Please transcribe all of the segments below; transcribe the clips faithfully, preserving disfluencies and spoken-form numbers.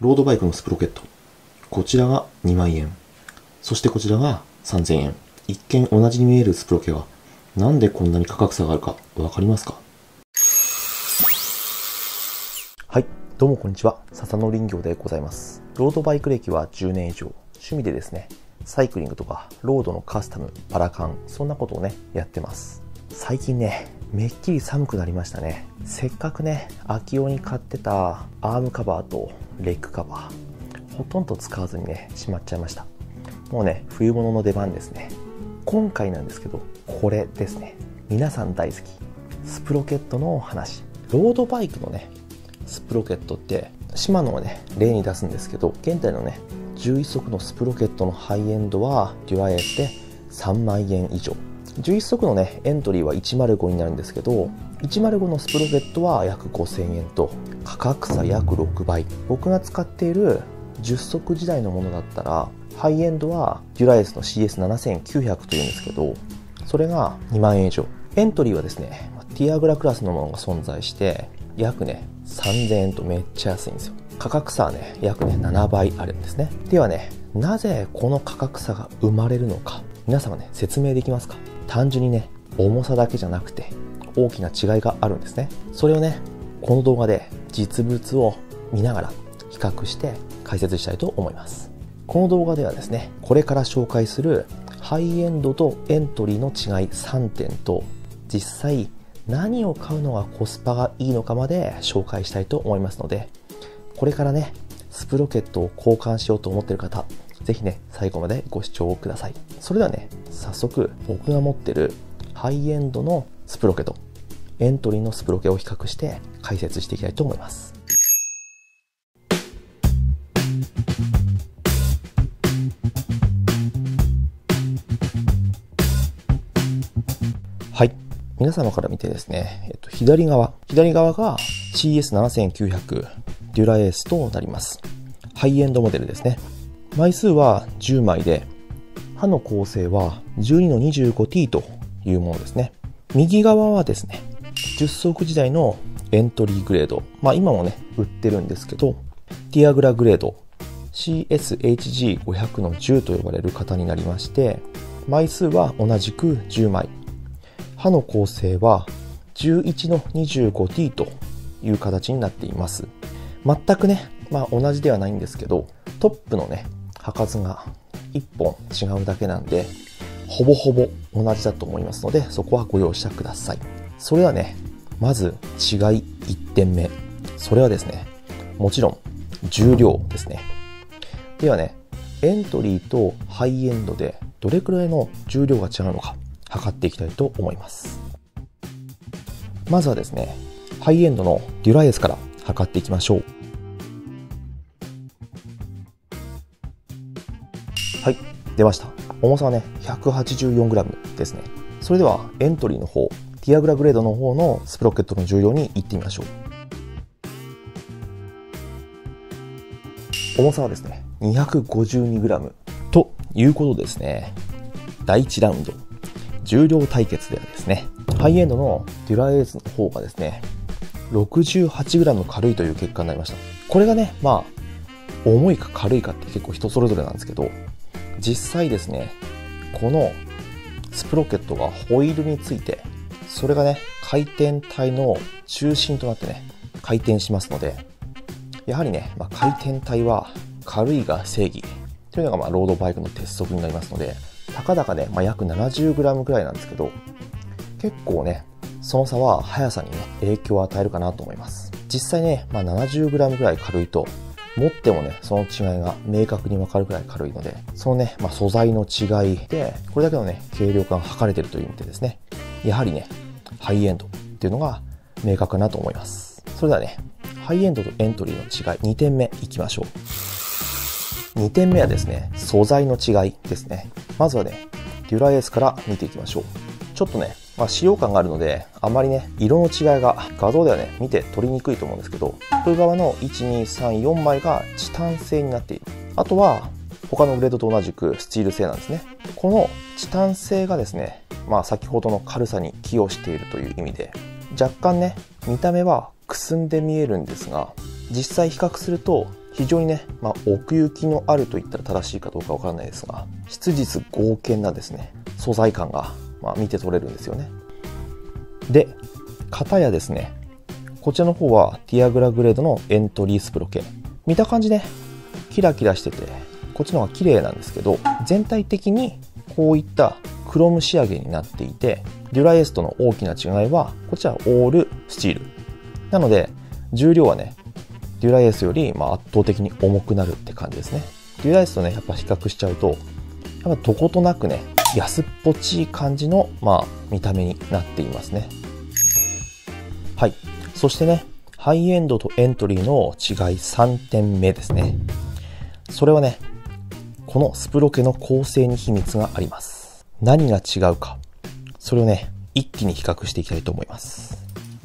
ロードバイクのスプロケット。こちらがにまんえん。そしてこちらがさんぜんえん。一見同じに見えるスプロケが、なんでこんなに価格差があるかわかりますか？はい、どうもこんにちは。笹野林業でございます。ロードバイク歴はじゅうねん以上。趣味でですね、サイクリングとかロードのカスタム、パラカン、そんなことをね、やってます。最近ね、めっきり寒くなりましたね。せっかくね、秋用に買ってたアームカバーとレッグカバー、ほとんど使わずにね、しまっちゃいました。もうね、冬物の出番ですね。今回なんですけど、これですね。皆さん大好き、スプロケットの話。ロードバイクのね、スプロケットって、シマノをね、例に出すんですけど、現在のね、じゅういっ足のスプロケットのハイエンドはデュラエースでさんまんえん以上。じゅういっ足のね、エントリーはいちまるごになるんですけど、いちまるごのスプロケットは約ごせんえんと、価格差約ろくばい。僕が使っているじゅっ足時代のものだったら、ハイエンドはデュラエースの シーエスななせんきゅうひゃく というんですけど、それがにまんえん以上。エントリーはですね、ティアグラクラスのものが存在して、約ね、さんぜんえんとめっちゃ安いんですよ。価格差はね、約ね、ななばいあるんですね。ではね、なぜこの価格差が生まれるのか、皆様ね、説明できますか？単純にね、重さだけじゃなくて、大きな違いがあるんですね。それをね、この動画で実物を見ながら比較して解説したいと思います。この動画ではですね、これから紹介するハイエンドとエントリーの違いさんてんと、実際何を買うのがコスパがいいのかまで紹介したいと思いますので、これからね、スプロケットを交換しようと思っている方、ぜひね、最後までご視聴ください。それではね、早速僕が持ってるハイエンドのスプロケとエントリーのスプロケを比較して解説していきたいと思います。はい。皆様から見てですね、えっと、左側、左側が シーエスななせんきゅうひゃく デュラエースとなります。ハイエンドモデルですね。枚数はじゅうまいで、刃の構成は じゅうにのにじゅうごティー というものですね。右側はですね、じゅっ足時代のエントリーグレード。まあ今もね、売ってるんですけど、ティアグラグレード シーエスエイチジーごひゃく のじゅうと呼ばれる型になりまして、枚数は同じくじゅうまい。刃の構成は じゅういちのにじゅうごティー という形になっています。全くね、まあ同じではないんですけど、トップのね、刃数がいっぽん違うだけなんで、ほぼほぼ同じだと思いますので、そこはご容赦ください。それではね、まず違いいってんめ。それはですね、もちろん重量ですね。ではね、エントリーとハイエンドでどれくらいの重量が違うのか測っていきたいと思います。まずはですね、ハイエンドのデュラエースから測っていきましょう。はい、出ました。重さはね、ひゃくはちじゅうよんグラム ですね。それではエントリーの方、ティアグラグレードの方のスプロケットの重量に行ってみましょう。重さはですね、にひゃくごじゅうにグラム ということですね。だいいちラウンド、重量対決ではですね、ハイエンドのデュラエースの方がですね、ろくじゅうはちグラム 軽いという結果になりました。これがね、まあ、重いか軽いかって結構人それぞれなんですけど、実際ですね、このスプロケットがホイールについて、それがね、回転体の中心となってね、回転しますので、やはりね、まあ、回転体は軽いが正義というのがまあロードバイクの鉄則になりますので、たかだかね、まあ、約 ななじゅうグラム くらいなんですけど、結構ね、その差は速さにね、影響を与えるかなと思います。実際ね、まあ、ななじゅうグラム くらい軽いと、持ってもね、その違いが明確に分かるくらい軽いので、そのね、まあ、素材の違いで、これだけのね、軽量化が測れているという意味でですね、やはりね、ハイエンドっていうのが明確かなと思います。それではね、ハイエンドとエントリーの違い、にてんめいきましょう。にてんめはですね、素材の違いですね。まずはね、デュラエースから見ていきましょう。ちょっとね、まあ、使用感があるので、あまりね、色の違いが画像ではね、見て取りにくいと思うんですけど、奥側のいち、に、さん、よんまいがチタン製になっている。あとは、他のグレードと同じくスチール製なんですね。このチタン製がですね、まあ先ほどの軽さに寄与しているという意味で、若干ね、見た目はくすんで見えるんですが、実際比較すると非常にね、まあ、奥行きのあると言ったら正しいかどうかわからないですが、質実剛健なですね、素材感が、まあ、見て取れるんですよね。で、片やですね、こちらの方はティアグラグレードのエントリースプロケ。見た感じね、キラキラしてて、こっちの方が綺麗なんですけど、全体的にこういったクロム仕上げになっていて、デュラエースとの大きな違いは、こちらはオールスチール。なので、重量はね、デュラエースよりまあ圧倒的に重くなるって感じですね。デュラエースとね、やっぱ比較しちゃうと、やっぱどことなくね、安っぽちい感じの、まあ、見た目になっていますね。はい。そしてね、ハイエンドとエントリーの違いさんてんめですね。それはね、このスプロケの構成に秘密があります。何が違うか、それをね、一気に比較していきたいと思います。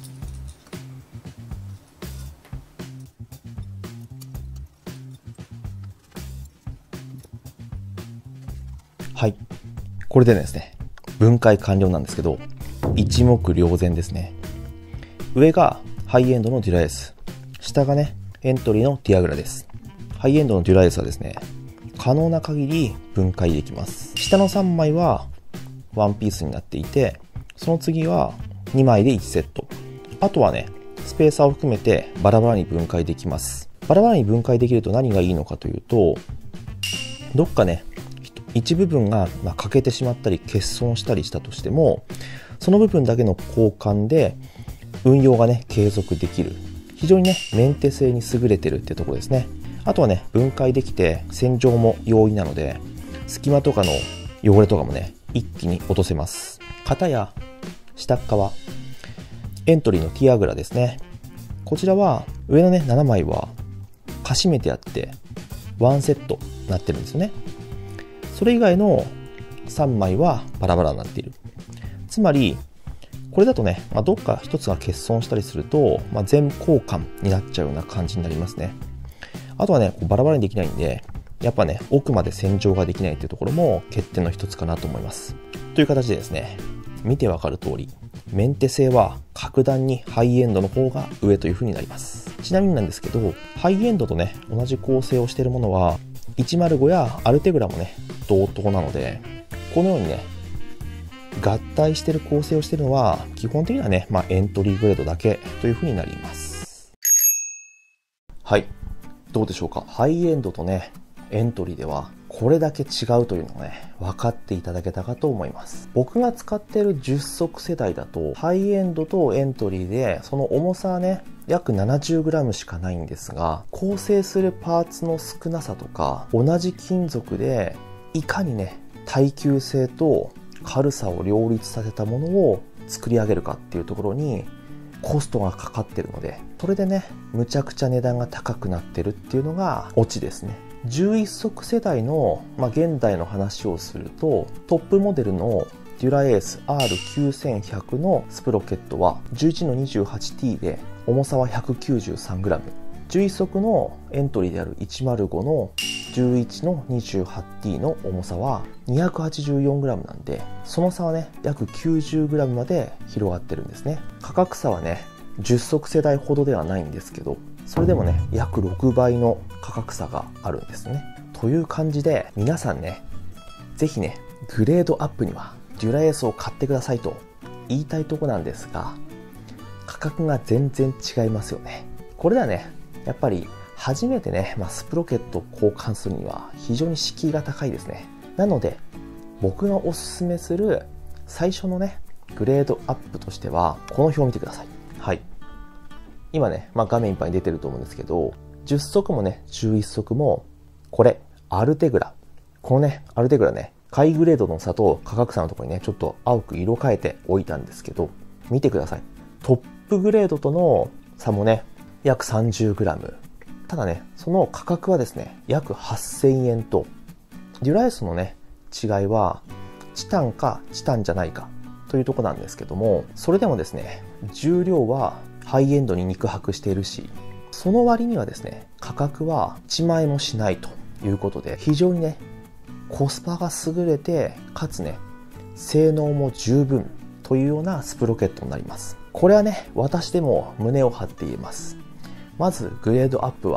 はい。これでですね、分解完了なんですけど、一目瞭然ですね。上がハイエンドのデュラエース。下がね、エントリーのティアグラです。ハイエンドのデュラエースはですね、可能な限り分解できます。下のさんまいはワンピースになっていて、その次はにまいでいちセット。あとはね、スペーサーを含めてバラバラに分解できます。バラバラに分解できると何がいいのかというと、どっかね、一部分がまあ欠けてしまったり欠損したりしたとしても、その部分だけの交換で運用がね継続できる、非常にねメンテ性に優れてるってところですね。あとはね、分解できて洗浄も容易なので、隙間とかの汚れとかもね一気に落とせます。片や下側エントリーのティアグラですね。こちらは上のねななまいはかしめてあってワンセットになってるんですよね。それ以外のさんまいはバラバラになっている。つまりこれだとね、まあ、どっか一つが欠損したりすると、まあ、全交換になっちゃうような感じになりますね。あとはね、こうバラバラにできないんで、やっぱね、奥まで洗浄ができないっていうところも欠点の一つかなと思います。という形でですね、見てわかる通り、メンテ性は格段にハイエンドの方が上という風になります。ちなみになんですけど、ハイエンドとね、同じ構成をしているものは、いちまるごやアルテグラもね、同等なので、このようにね、合体している構成をしているのは、基本的にはね、まあ、エントリーグレードだけという風になります。はい。どうでしょうか。ハイエンドとね、エントリーでは、これだけ違うというのをね、分かっていただけたかと思います。僕が使っているじゅっそく世代だと、ハイエンドとエントリーで、その重さはね、約 ななじゅうグラム しかないんですが、構成するパーツの少なさとか、同じ金属で、いかにね、耐久性と軽さを両立させたものを作り上げるかっていうところに、コストがかかってるので、それでね、むちゃくちゃ値段が高くなってるっていうのがオチですね。じゅういっそく世代の、まあ、現代の話をすると、トップモデルのデュラエース アールきゅうせんひゃく のスプロケットは じゅういちのにじゅうはちティー で重さは ひゃくきゅうじゅうさんグラム。じゅういっそくのエントリーであるいちまるごのじゅういちのにじゅうはちティー の重さは にひゃくはちじゅうよんグラム なんで、その差はね、約 きゅうじゅうグラム まで広がってるんですね。価格差はね、じゅっそく世代ほどではないんですけど、それでもね、約ろくばいの価格差があるんですね。という感じで、皆さんね、ぜひね、グレードアップにはデュラエースを買ってくださいと言いたいとこなんですが、価格が全然違いますよね。これではね、やっぱり初めてね、まあ、スプロケットを交換するには非常に敷居が高いですね。なので、僕がおすすめする最初のね、グレードアップとしては、この表を見てください。はい。今ね、まあ、画面いっぱいに出てると思うんですけど、じゅっそくもね、じゅういっそくも、これ、アルテグラ。このね、アルテグラね、下位グレードの差と価格差のところにね、ちょっと青く色変えておいたんですけど、見てください。トップグレードとの差もね、約 さんじゅうグラム。ただね、その価格はですね、約はっせんえんと、デュラエースのね、違いは、チタンかチタンじゃないかというところなんですけども、それでもですね、重量はハイエンドに肉薄しているし、その割にはですね、価格はいちまんえんもしないということで、非常にね、コスパが優れて、かつね、性能も十分というようなスプロケットになります。これはね、私でも胸を張って言えます。まずグレードアップは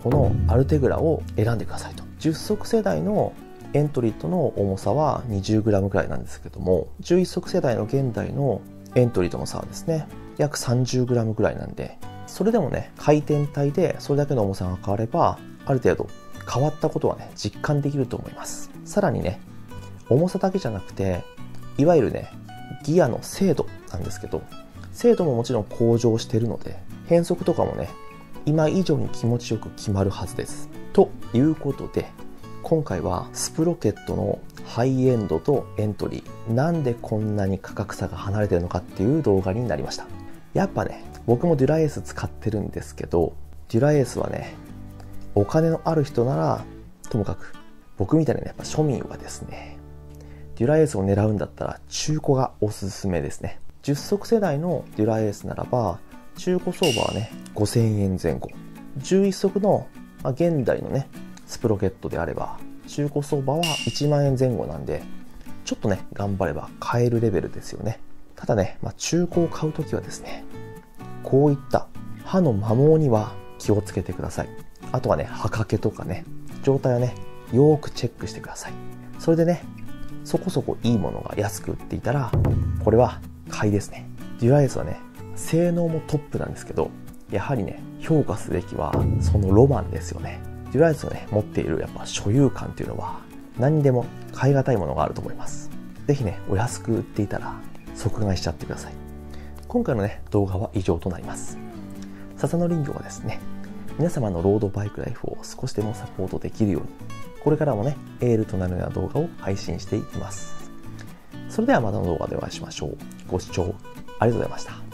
このアルテグラを選んでくださいと。じゅっ足世代のエントリットの重さは にじゅうグラム くらいなんですけども、じゅういっ足世代の現代のエントリーとの差はですね、約 さんじゅうグラム くらいなんで、それでもね、回転体でそれだけの重さが変われば、ある程度変わったことはね、実感できると思います。さらにね、重さだけじゃなくて、いわゆるね、ギアの精度なんですけど、精度ももちろん向上しているので、変速とかもね、今以上に気持ちよく決まるはずです。ということで、今回はスプロケットのハイエンドとエントリー、なんでこんなに価格差が離れてるのかっていう動画になりました。やっぱね、僕もデュラエース使ってるんですけど、デュラエースはね、お金のある人ならともかく、僕みたいなね、やっぱ庶民はですね、デュラエースを狙うんだったら中古がおすすめですね。じゅっ足世代のデュラエースならば、中古相場はね、ごせんえんぜん後。じゅういっ足の、まあ、現代のね、スプロケットであれば、中古相場はいちまんえんぜん後なんで、ちょっとね、頑張れば買えるレベルですよね。ただね、まあ、中古を買うときはですね、こういった刃の摩耗には気をつけてください。あとはね、刃掛けとかね、状態をね、よーくチェックしてください。それでね、そこそこいいものが安く売っていたら、これは買いですね。デュラエースはね、性能もトップなんですけど、やはりね、評価すべきはそのロマンですよね。デュラエースをね、持っているやっぱ所有感っていうのは、何にでも買い難いものがあると思います。ぜひね、お安く売っていたら即買いしちゃってください。今回のね、動画は以上となります。笹野林業はですね、皆様のロードバイクライフを少しでもサポートできるように、これからもね、エールとなるような動画を配信していきます。それではまたの動画でお会いしましょう。ご視聴ありがとうございました。